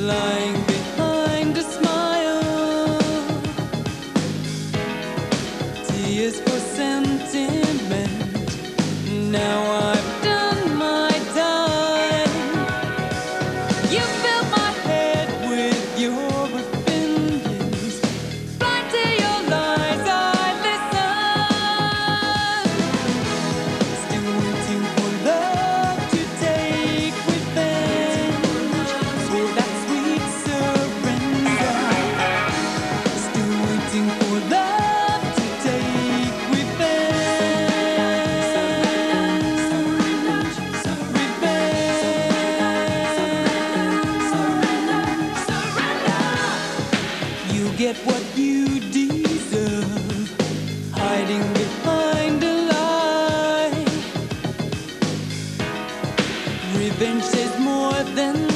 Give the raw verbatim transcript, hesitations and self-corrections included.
lying behind a smile, tears for sentiment. Now I've done my time. You fill my head with your opinions, blind to your lies I listen, still waiting for love to take revenge for that sweet surrender, still waiting for love to take revenge, revenge. You get what you deserve, hiding behind a lie. Revenge says more than